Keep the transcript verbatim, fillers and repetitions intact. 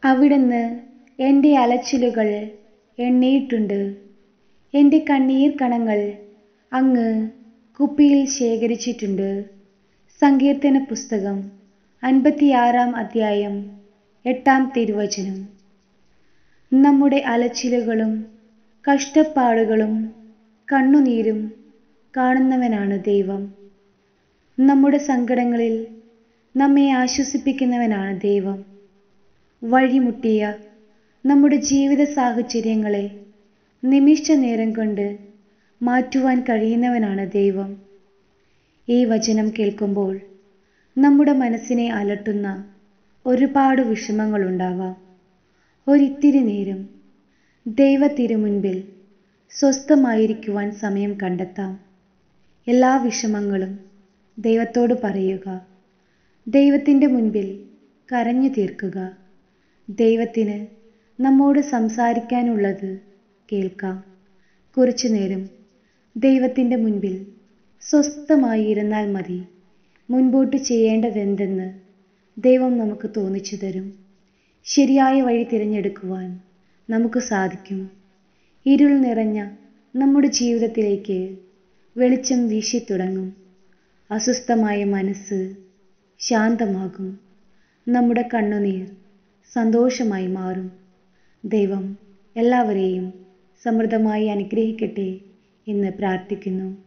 അവിടുന്ന് എൻ്റെ അലച്ചിലുകൾ എണ്ണിയിട്ടുണ്ട്. എൻ്റെ കണ്ണീർ കണങ്ങൾ അങ്ങ് കുപ്പിയിൽ ശേഖരിച്ചിട്ടുണ്ട്. സങ്കീർത്തന പുസ്തകം അൻപത്തിയാറാം അധ്യായം എട്ടാം തിരുവചനം. നമ്മുടെ അലച്ചിലുകളും കഷ്ടപ്പാടുകളും കണ്ണുനീരും കാണുന്നവനാണ് ദൈവം. നമ്മുടെ സങ്കടങ്ങളിൽ നമ്മെ ആശ്വസിപ്പിക്കുന്നവനാണ് ദൈവം. വഴിമുട്ടിയ നമ്മുടെ ജീവിത സാഹചര്യങ്ങളെ നിമിഷ നേരം കൊണ്ട് മാറ്റുവാൻ കഴിയുന്നവനാണ് ദൈവം. ഈ വചനം കേൾക്കുമ്പോൾ നമ്മുടെ മനസ്സിനെ അലട്ടുന്ന ഒരുപാട് വിഷമങ്ങളുണ്ടാവാം. ഒരിത്തിരി നേരം ദൈവ തിരുമുൻപിൽ സ്വസ്ഥമായിരിക്കുവാൻ സമയം കണ്ടെത്താം. എല്ലാ വിഷമങ്ങളും ദൈവത്തോട് പറയുക. ദൈവത്തിൻ്റെ മുൻപിൽ കരഞ്ഞു തീർക്കുക. ദൈവത്തിന് നമ്മോട് സംസാരിക്കാനുള്ളത് കേൾക്കാം. കുറച്ചു നേരം ദൈവത്തിൻ്റെ മുൻപിൽ സ്വസ്ഥമായി ഇരുന്നാൽ മതി. മുൻപോട്ട് ചെയ്യേണ്ടതെന്തെന്ന് ദൈവം നമുക്ക് തോന്നിച്ചു തരും. ശരിയായ വഴി തിരഞ്ഞെടുക്കുവാൻ നമുക്ക് സാധിക്കും. ഇരുൾ നിറഞ്ഞ നമ്മുടെ ജീവിതത്തിലേക്ക് വെളിച്ചം വീശിത്തുടങ്ങും. അസ്വസ്ഥമായ മനസ്സ് ശാന്തമാകും. നമ്മുടെ കണ്ണുനീർ സന്തോഷമായി മാറും. ദൈവം എല്ലാവരെയും സമൃദ്ധമായി അനുഗ്രഹിക്കട്ടെ എന്ന് പ്രാർത്ഥിക്കുന്നു.